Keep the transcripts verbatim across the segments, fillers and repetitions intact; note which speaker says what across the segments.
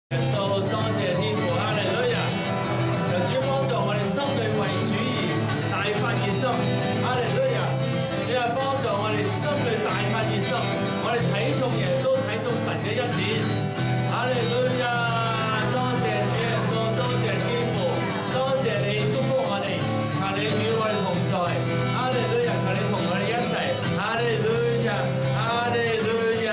Speaker 1: 耶穌，多謝天父，哈利路亞！求主幫助我哋心裏為主而大發熱心，哈利路亞！主啊，幫助我哋心裏大發熱心，我哋睇重耶穌，睇重神嘅恩典，哈利路亞！多謝主耶穌，多謝天父，多謝你祝福我哋，求你與我哋同在，哈利路亞！求你同我哋一齊，哈利路亞，哈利路亞！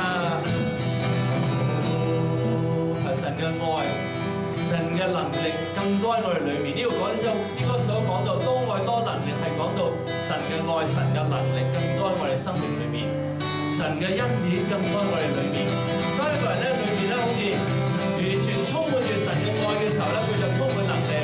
Speaker 1: 神嘅愛，神嘅能力更多喺我哋裏面。呢度講首詩歌所講到多愛多能力，係講到神嘅愛、神嘅能力更多喺我哋生命裏面，神嘅恩典更多喺我哋裏面。當一個人咧裏面咧好似完全充滿住神嘅愛嘅時候咧，佢就充滿能力。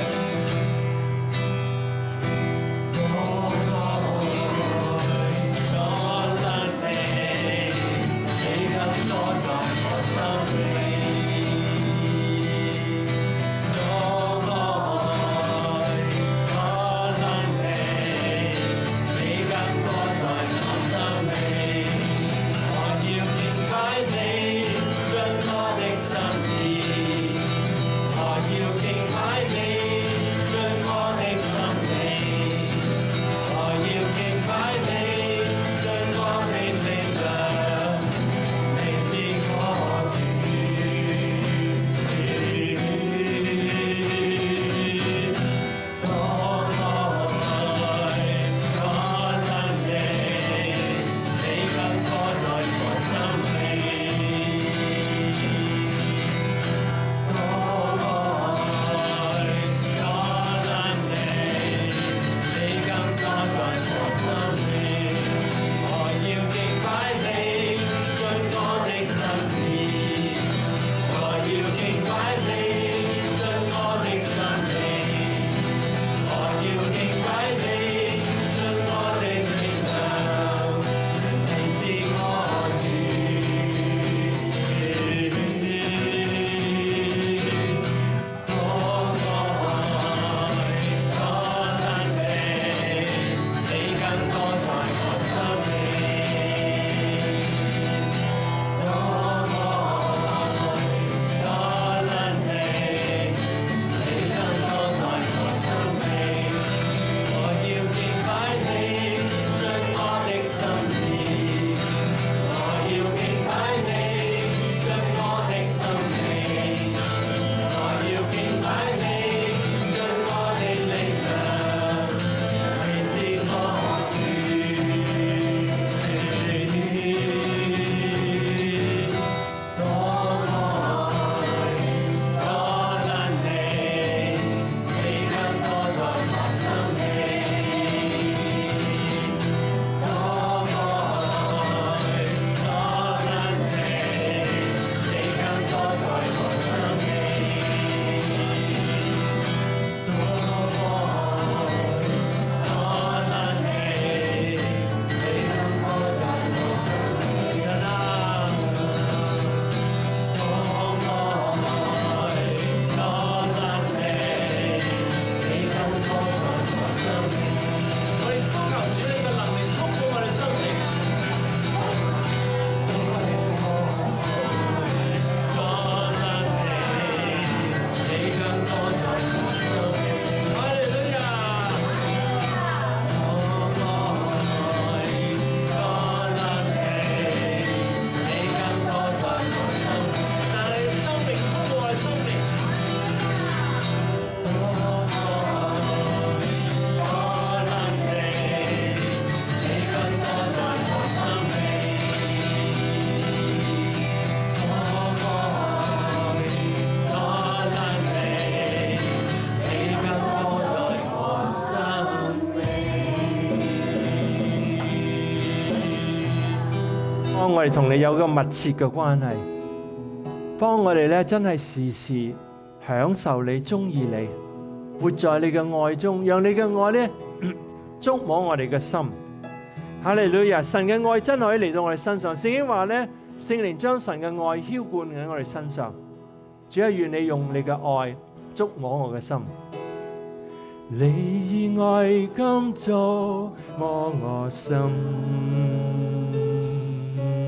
Speaker 2: 我哋同你有個密切嘅關係，幫我哋咧真係時時享受你、中意你，活在你嘅愛中，讓你嘅愛咧觸摸我哋嘅心。哈利路亞！神嘅愛真係可以嚟到我哋身上。聖經話咧，聖靈將神嘅愛澆灌喺我哋身上。主啊，願你用你嘅愛觸摸我嘅心。你以愛今觸摸我心。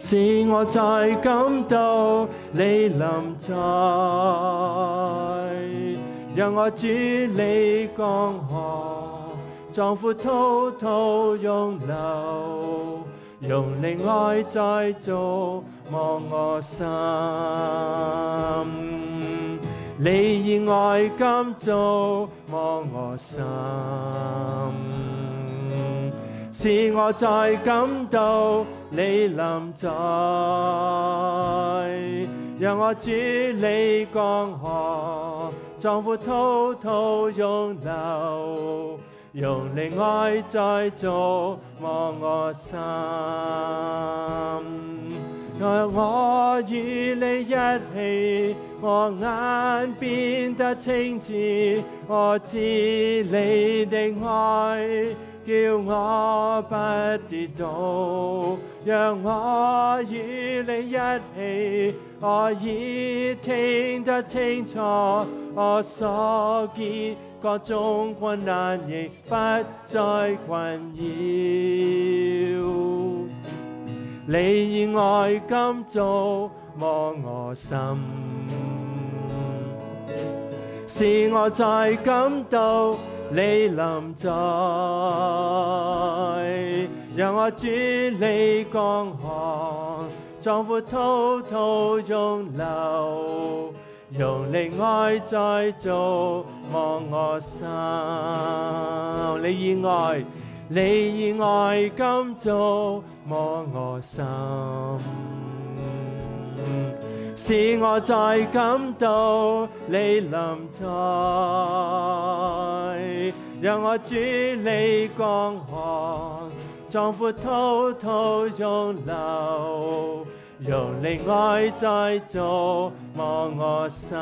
Speaker 2: 使我再感到你臨在，讓我主你江河壯闊滔滔湧流，用靈愛再造望我心。你以愛今造望我心，使我再感到你臨在，讓我主你江河壯闊滔滔湧流，用靈愛再造望我心。讓我與你一起，我眼變得清澈，我知你的愛叫我不跌倒。讓我與你一起，我已聽得清楚，我所見各種困難亦不再困擾。你以愛今造望我心，使我再感到你臨在，讓我主你江河壯闊滔滔湧流，用靈愛再造望我心。你以愛你以愛今造望我心，使我再感到你臨在，讓我主你江河壯闊滔滔湧流，用靈愛再造望我心。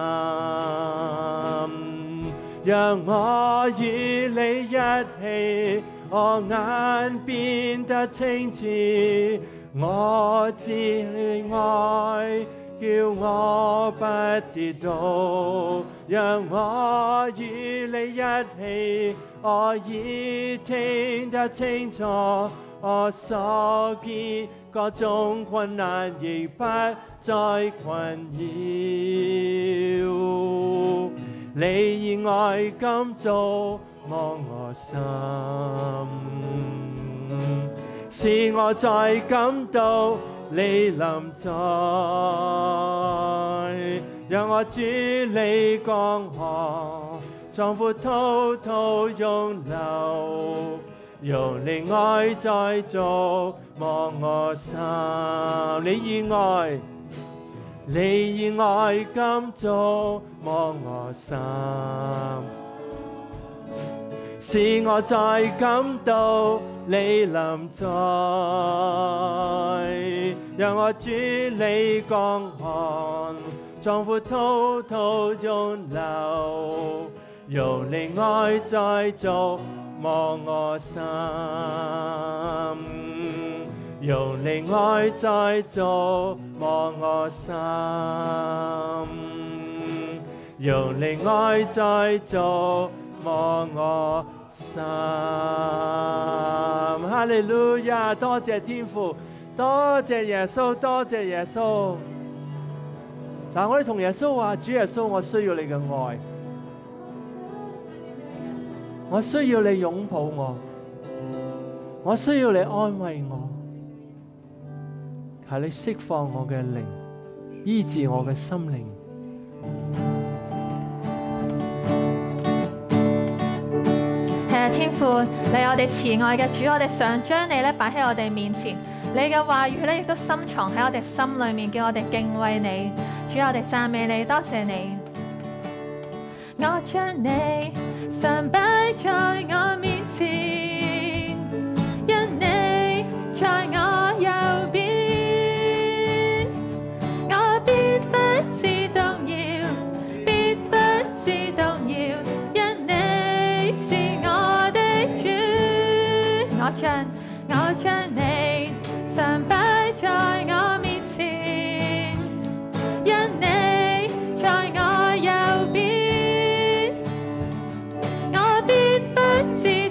Speaker 2: 讓我與你一起，我眼變得清澈，我知你愛叫我不跌倒。讓我與你一起，我已聽得清楚，我所見各種困難亦不再困擾。你以愛今造望我心，使我再感到你臨在，讓我主你江河壯闊滔滔湧流，用靈愛再造望我心。你以愛你以愛今造望我心，使我再感到你臨在，讓我主你江河壯闊滔滔湧流，用靈愛再造望我心，用靈愛再造望我心，用靈愛再造望我心。哈利路亞！多謝天父，多謝耶穌，多謝耶穌。嗱，我哋同耶穌話：主耶穌，我需要你嘅愛，我需要你擁抱我，我需要你安慰我，係你釋放我嘅靈，醫治我嘅心靈。
Speaker 3: 天父，你係我哋慈愛嘅主，我哋想將你咧擺喺我哋面前，你嘅話語咧亦都深藏喺我哋心裏面，叫我哋敬畏你。主，我哋讚美你，多謝你。我將你常擺在我面前，因你在我右邊，我必不致動搖，必不致動搖，因你是我的主。我將我將你常擺在我面前，因你在我右邊，我必不致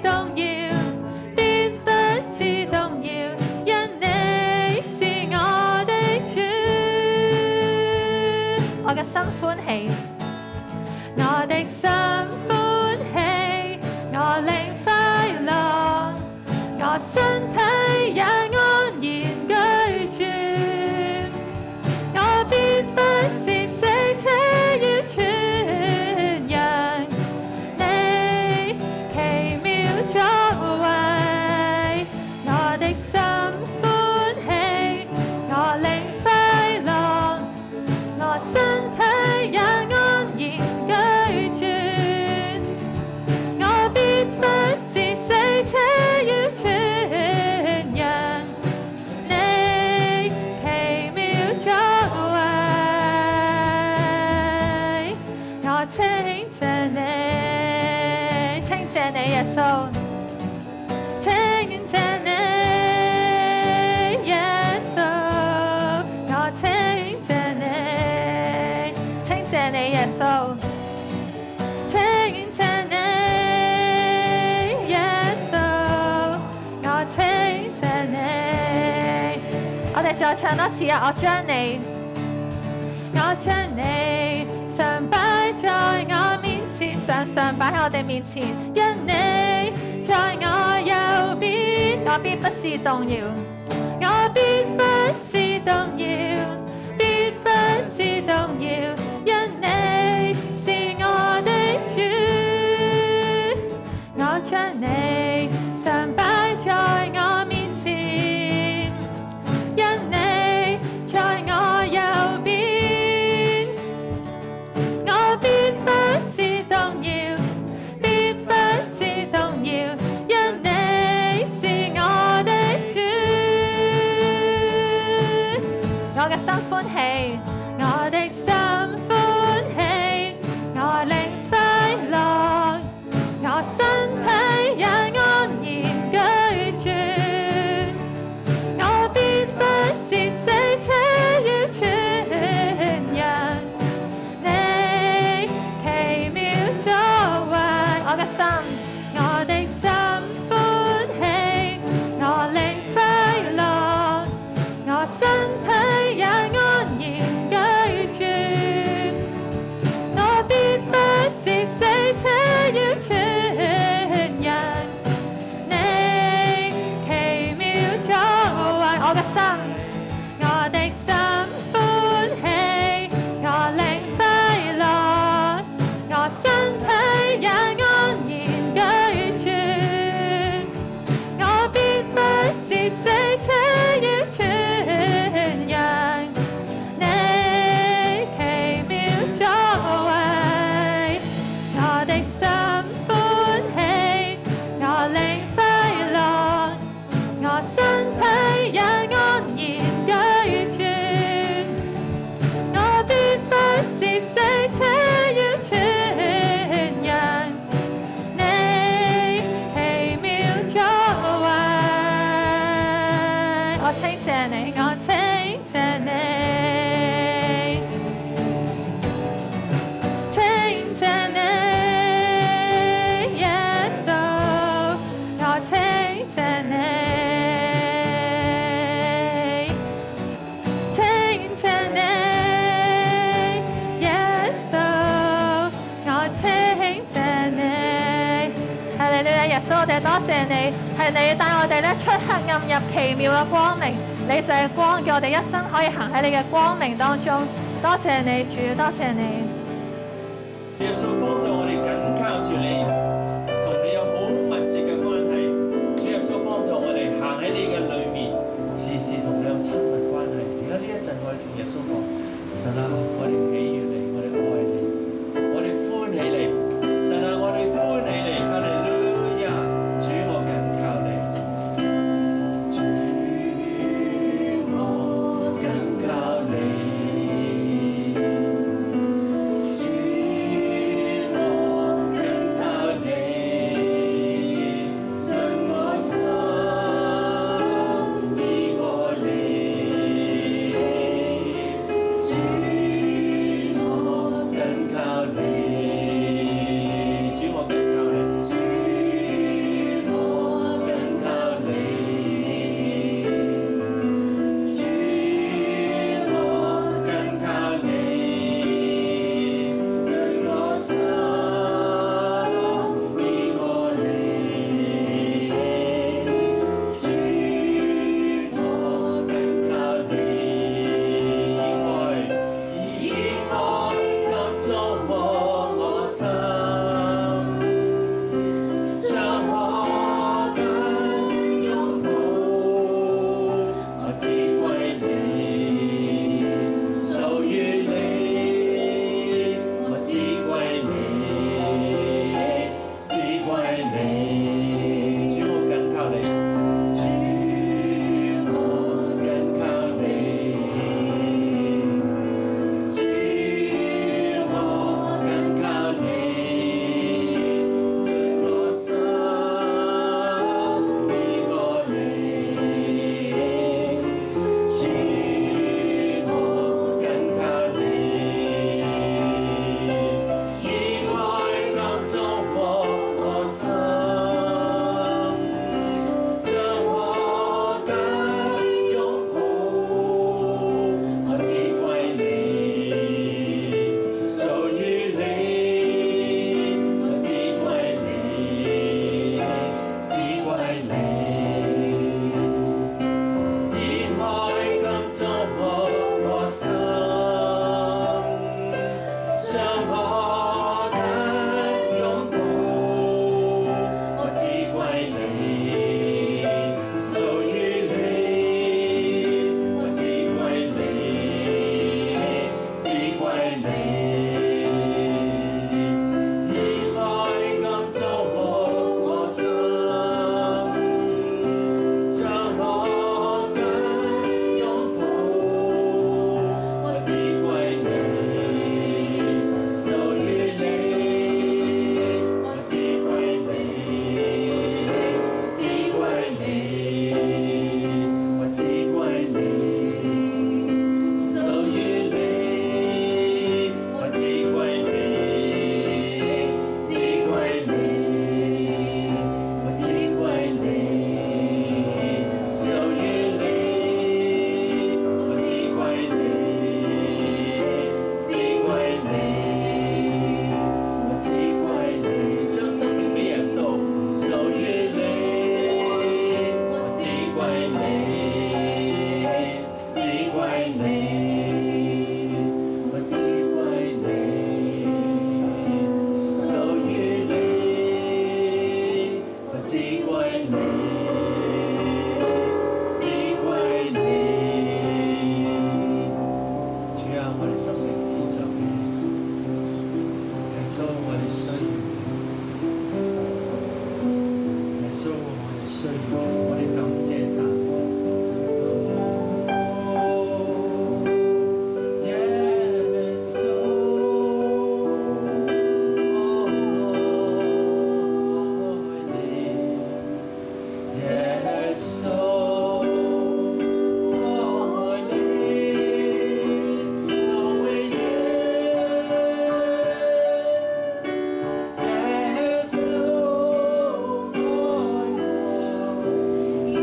Speaker 3: 喜，我的心歡喜，我靈快樂，我身體也安然居住，我必不致死，且要傳揚你奇妙作為，我的心歡喜，我靈快樂，我身體也安然居住，我必不致死，且要傳揚你奇妙作為。我稱謝你，稱謝你耶穌，稱謝你耶穌，我稱謝你，稱謝你耶穌，稱謝你耶穌，我稱謝你。我哋再唱多次啊！我將你，我將你常擺在我面前，常常擺喺我哋面前，因你在我右邊，我必不致動搖，我必不致動搖，必不致動搖，因你是我的主，我將你常擺在我面前，因你在我右邊，我必不致動搖，必不致動搖，因你是我的主。我嘅心歡喜，我的心歡喜，我靈快樂，我身體也安然居住，我必不致死，且要傳揚你奇妙作為。我嘅心，我的心歡喜，我靈快樂，我身體也安然居住，我必不致死，且要傳揚你奇妙作為。我嘅心，我的心歡喜，我靈快樂，我身體也安然居住，我必不致死，且要傳揚你奇妙作為。我的心歡喜，我靈快樂，我身體也安然居住，我必不致死，且要傳揚你奇妙作為。我稱謝你，我稱謝你，稱謝你耶穌，我稱謝你，稱謝你耶穌，我稱謝你。係你哋耶穌，我哋多謝你，係你帶我哋咧出黑暗入奇妙嘅光明，你就係光，叫我哋一生可以行喺你嘅光明當中。多謝你主，多謝你。
Speaker 1: 耶穌幫助我哋緊靠住你，同你有好密切嘅關係。主耶穌幫助我哋行喺你嘅裏面，時時同你有親密關係。而家呢一陣，我哋同耶穌講：神啊，我哋喜悅你，我哋愛你，我哋歡喜你。神啊，我哋歡喜你，哈利路亞！主，我緊靠你。主，我緊靠你。主，我緊靠你，盡我心依過你。主，
Speaker 3: 耶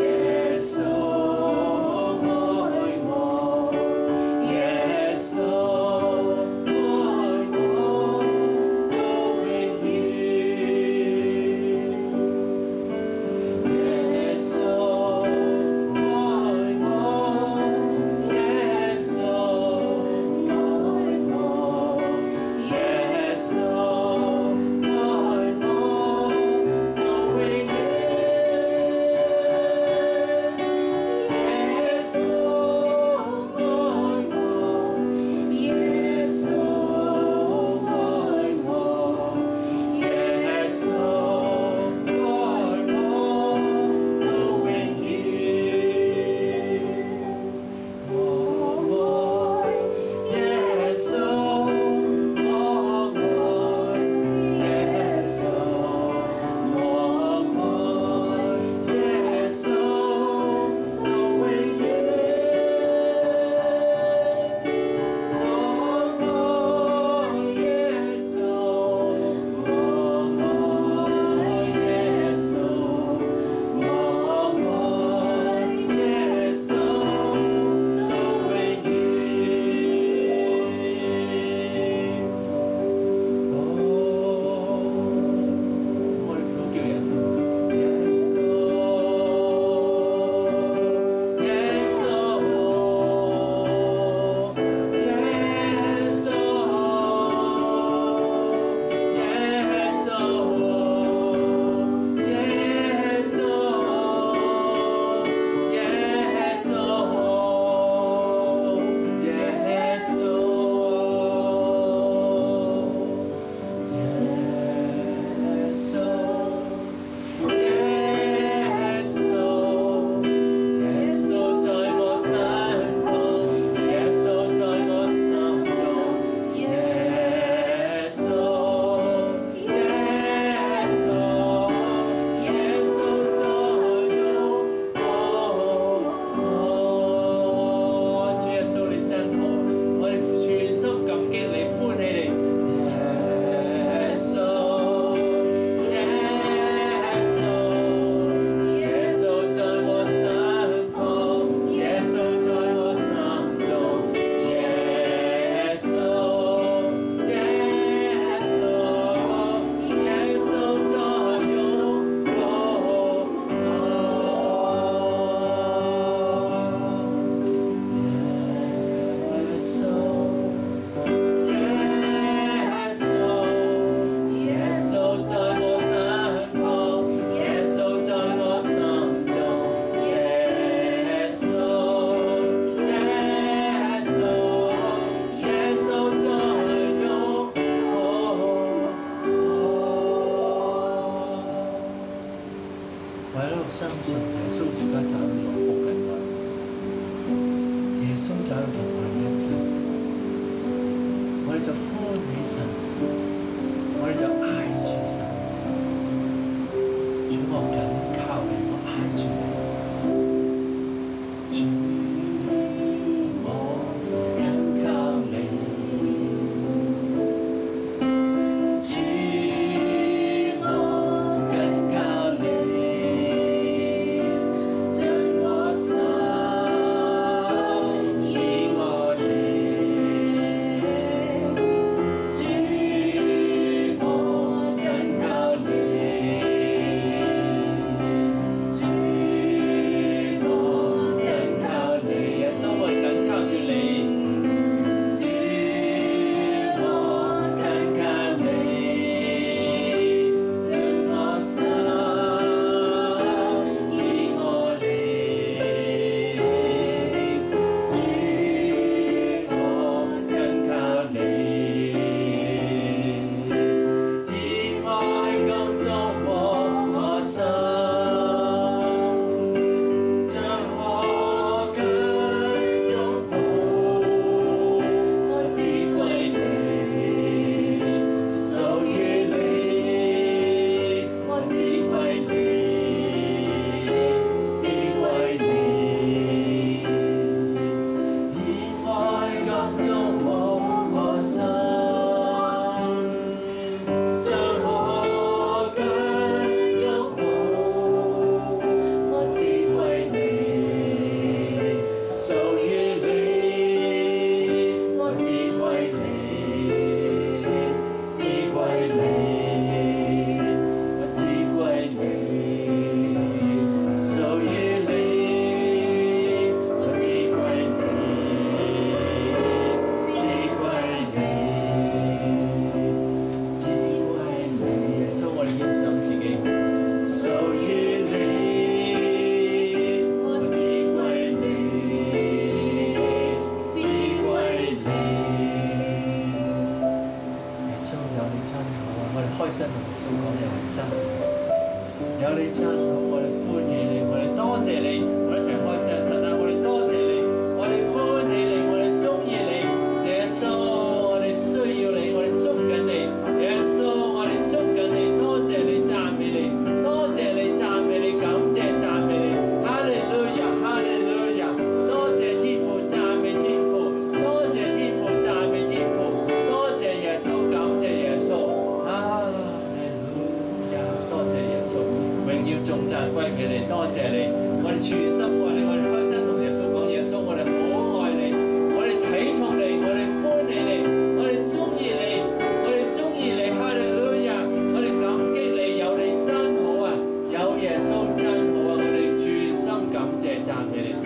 Speaker 2: 相信耶穌而家就喺度擁抱緊我哋，耶穌就喺度同我哋一齊，我哋就歡喜神，我哋就嗌住神，主我緊靠你，我嗌住你。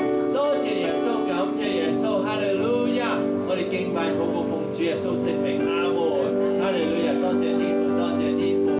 Speaker 1: 我哋敬拜禱告奉主耶穌聖名。